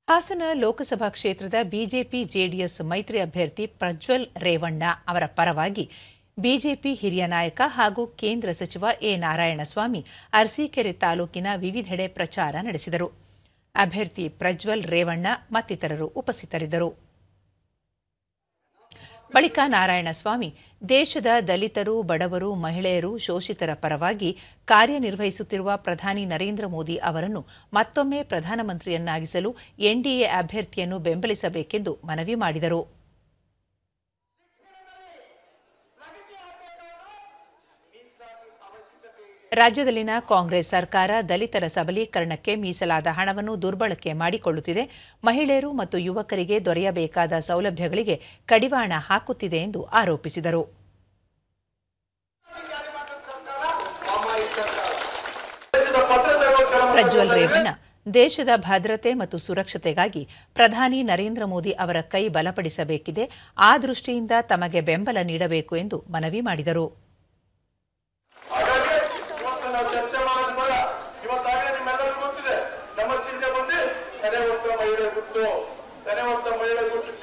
ಹಾಸನ ಲೋಕಸಭಾ ಕ್ಷೇತ್ರದ ಬಿಜೆಪಿ-ಜೆಡಿಎಸ್ ಮೈತ್ರಿ ಅಭ್ಯರ್ಥಿ ಪ್ರಜ್ವಲ್ ರೇವಣ್ಣ ಅವರ ಪರವಾಗಿ ಬಿಜೆಪಿ ಹಿರಿಯ ನಾಯಕ ಹಾಗೂ ಕೇಂದ್ರ ಸಚಿವ ಎ ನಾರಾಯಣಸ್ವಾಮಿ ಅರಸೀಕೆರೆ ತಾಲೂಕಿನ ವಿವಿಧೆಡೆ ಪ್ರಚಾರ ನಡೆಸಿದರು. ಅಭ್ಯರ್ಥಿ ಪ್ರಜ್ವಲ್ ರೇವಣ್ಣ ಮತ್ತಿತರರು ಉಪಸ್ಥಿತರಿದ್ದರು. ಬಳಿಕ ನಾರಾಯಣಸ್ವಾಮಿ ದೇಶದ ದಲಿತರು, ಬಡವರು, ಮಹಿಳೆಯರು, ಶೋಷಿತರ ಪರವಾಗಿ ಕಾರ್ಯನಿರ್ವಹಿಸುತ್ತಿರುವ ಪ್ರಧಾನಿ ನರೇಂದ್ರ ಮೋದಿ ಅವರನ್ನು ಮತ್ತೊಮ್ಮೆ ಪ್ರಧಾನಮಂತ್ರಿಯನ್ನಾಗಿಸಲು ಎನ್ಡಿಎ ಅಭ್ಯರ್ಥಿಯನ್ನು ಬೆಂಬಲಿಸಬೇಕೆಂದು ಮನವಿ ಮಾಡಿದರು. ರಾಜ್ಯದಲ್ಲಿನ ಕಾಂಗ್ರೆಸ್ ಸರ್ಕಾರ ದಲಿತರ ಸಬಲೀಕರಣಕ್ಕೆ ಮೀಸಲಾದ ಹಣವನ್ನು ದುರ್ಬಳಕೆ ಮಾಡಿಕೊಳ್ಳುತ್ತಿದೆ, ಮಹಿಳೆಯರು ಮತ್ತು ಯುವಕರಿಗೆ ದೊರೆಯಬೇಕಾದ ಸೌಲಭ್ಯಗಳಿಗೆ ಕಡಿವಾಣ ಹಾಕುತ್ತಿದೆ ಎಂದು ಆರೋಪಿಸಿದರು. ಪ್ರಜ್ವಲ್ ರೇವಣ್ಣ ದೇಶದ ಭದ್ರತೆ ಮತ್ತು ಸುರಕ್ಷತೆಗಾಗಿ ಪ್ರಧಾನಿ ನರೇಂದ್ರ ಮೋದಿ ಅವರ ಕೈ ಬಲಪಡಿಸಬೇಕಿದೆ, ಆ ದೃಷ್ಟಿಯಿಂದ ತಮಗೆ ಬೆಂಬಲ ನೀಡಬೇಕು ಎಂದು ಮನವಿ ಮಾಡಿದರು. ಚರ್ಚೆ ಮಾಡೋದು ಬೇಡ. ಇವತ್ತಾಗಲೇ ನಿಮ್ಮೆಲ್ಲರಿಗೂ ಗೊತ್ತಿದೆ, ನಮ್ಮ ಚಿಂತೆ ಬಂದು ತೆನೆ ಹೊತ್ತ ಮಹಿಳೆ ಗುಟ್ಟು